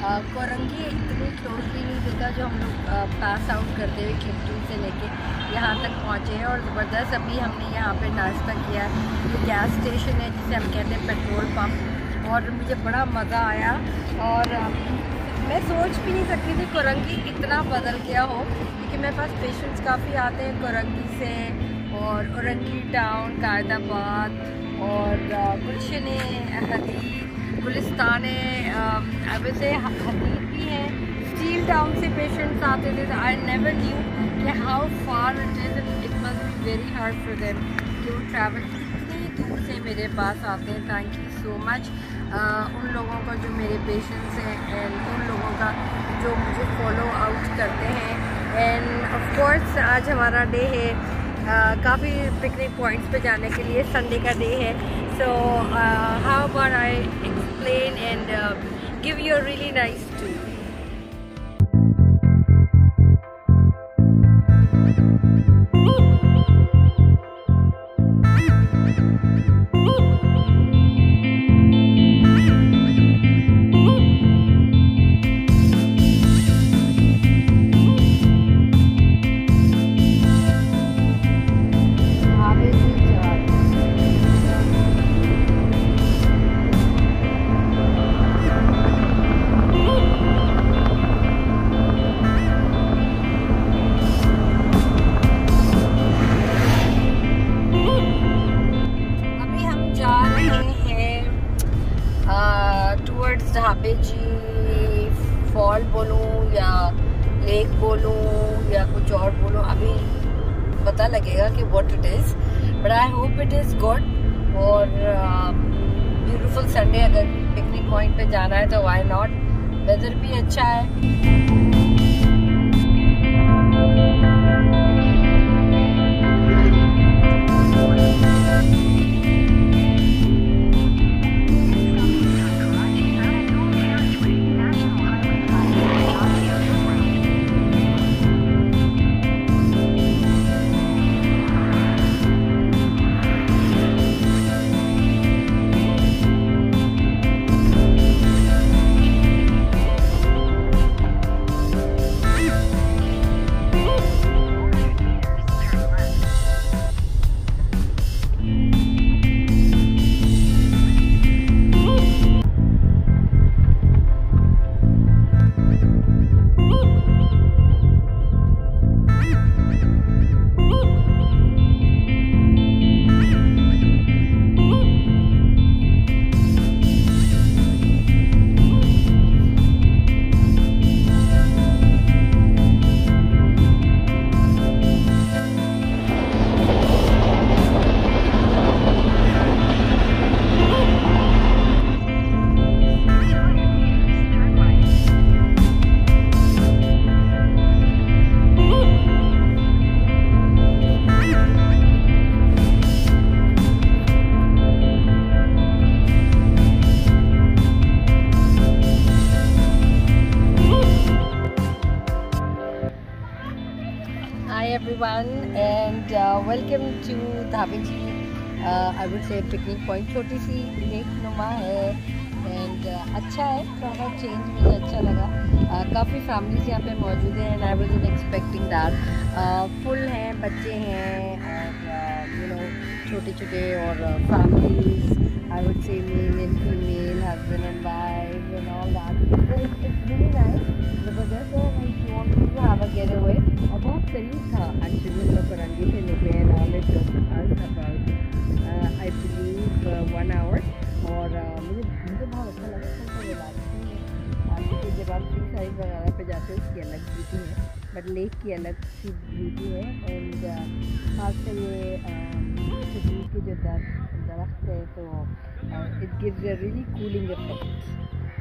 कोरंगी इतनी क्लोजली नहीं देखा जो हम लोग पास आउट करते हुए क्लिफ्टन से लेके यहाँ तक पहुँचे हैं। और ज़बरदस्त अभी हमने यहाँ पे नाश्ता किया। ये गैस स्टेशन है जिसे हम कहते हैं पेट्रोल पम्प, और मुझे बड़ा मज़ा आया। और मैं सोच भी नहीं सकती थी कोरंगी इतना बदल गया हो, क्योंकि मेरे पास पेशेंट्स काफ़ी आते हैं कोरंगी से, और औरंगी टाउन, कायदाबाद और गुलशन हदीद, गुलिस्तान वैसे हदीद भी है। स्टील टाउन से पेशेंट्स आते थे। आई नेवर न्यू कि how far it is, it must be very hard for them कि वो ट्रैवल इतनी दूर से मेरे पास आते हैं। थैंक यू सो मच उन लोगों को जो मेरे पेशेंट्स हैं, एंड उन लोगों का जो मुझे फॉलो आउट करते हैं। एंड ऑफ कोर्स आज हमारा डे है काफ़ी पिकनिक पॉइंट्स पे जाने के लिए, संडे का डे है। So how about I explain and give you a really nice tour. Dhabeji fall बोलूँ या लेक बोलूँ या कुछ और बोलूँ, अभी पता लगेगा कि what it is, but I hope it is good. और ब्यूटीफुल संडे, अगर पिकनिक पॉइंट पे जाना है तो व्हाई नॉट, वेदर भी अच्छा है। everyone and welcome to Dhabeji I would say picnic point. छोटी सी लेक नुमा है एंड अच्छा है, थोड़ा चेंज मुझे अच्छा लगा। काफ़ी फैमिलीज यहाँ पे मौजूद हैं and I was not expecting that. Full हैं, बच्चे हैं और यू नो छोटे छोटे और families, I would say male and female, husband and wife and all that. It's really nice, ज़बरदस्त है। We want to have a getaway और बहुत करीब था एक्चुअली। हम लोग करंगी से निकले हैं और it took about I believe 1 hour और मुझे बहुत अच्छा लगा। सबको बात क्योंकि जब आप सी साइड वगैरह पे जाते हो उसकी अलग ब्यूटी है, बट लेक की अलग सी ब्यूटी है। एंड खासकर ये खजूर के जो दरख्त है तो it gives a really cooling effect.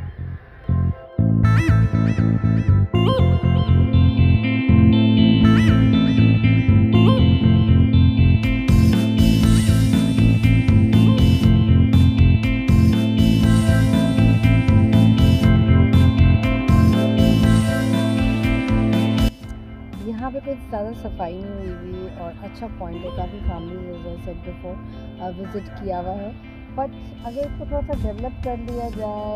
यहाँ पे कुछ ज़्यादा सफाई नहीं हुई हुई और अच्छा पॉइंट है, काफ़ी फैमिली सेट बिफोर विज़िट किया हुआ है। बट अगर इसको थोड़ा सा डेवलप कर लिया जाए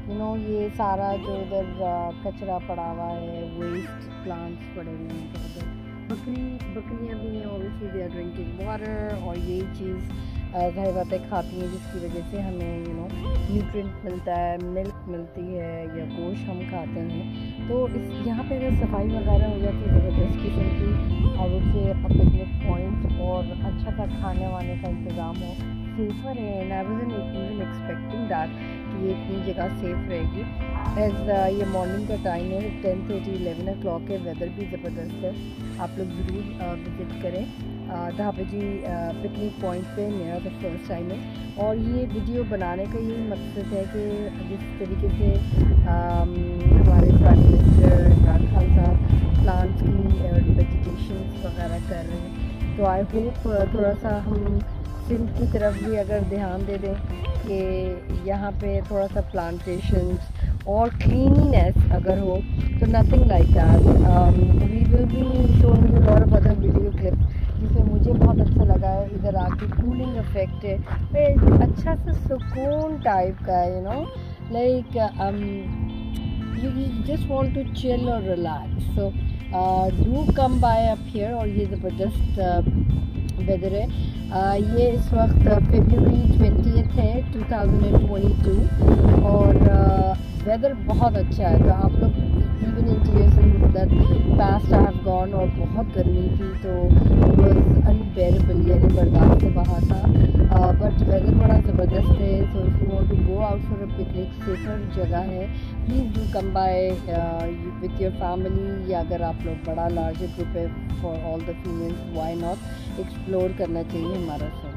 ये सारा जो इधर कचरा पड़ा हुआ है, वेस्ट प्लांट्स पड़े हुए हैं इधर। बकरियाँ भी हैं, obviously they are drinking water, और यही चीज़ ज़ाहिर बात है खाती हैं, जिसकी वजह से हमें न्यूट्रिएंट मिलता है, मिल्क मिलती है या गोश्त हम खाते हैं। तो इस यहाँ पे अगर सफाई वगैरह हो जाती है ज़बरदस्त किस्म की, और उससे पिकनिक पॉइंट और अच्छा सा खाने वाने का इंतज़ाम हो, सेफर है। And I wasn't even expecting that कि ये इतनी जगह सेफ़ रहेगी। एज ये मॉर्निंग का टाइम है, 10:30 11 o'clock है, वेदर भी ज़बरदस्त है। आप लोग ज़रूर विज़िट करें धाबेजी पिकनिक पॉइंट पे, मेरा द फर्स्ट टाइम है। और ये वीडियो बनाने का यही मकसद है कि जिस तरीके से हमारे प्राइम मिनिस्टर इमरान खान साहब प्लांट्स की वेजिटेशन वगैरह कर रहे हैं, तो आई होप थोड़ा सा हम सिंध की तरफ भी अगर ध्यान दे दें कि यहाँ पे थोड़ा सा प्लांटेशंस और क्लीनिनेस अगर हो, तो nothing like that. We will be showing lot of other video clips, जिसमें मुझे बहुत अच्छा लगा है। इधर आके कूलिंग इफेक्ट है, अच्छा सा सुकून टाइप का है, like you just want to chill or relax, so do come by up here। और ये ज़बरदस्त वेदर है। ये इस वक्त February 20 है 2022, और वेदर बहुत अच्छा है। तो आप लोग even in tears that past I have gone, और बहुत गर्मी थी तो इट वाज अनबेरेबल, यानी बर्दाश्त से बाहर था। बट वेदर बड़ा ज़बरदस्त है। So if you want to go out for a picnic, safer जगह है, please do come by with your family, या अगर आप लोग बड़ा लार्जर ग्रुप है for all the females, why not explore करना चाहिए हमारा सब।